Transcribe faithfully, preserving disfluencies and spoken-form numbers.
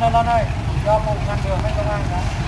ơi Lân ơi, do phụ ngăn đường với công an đó.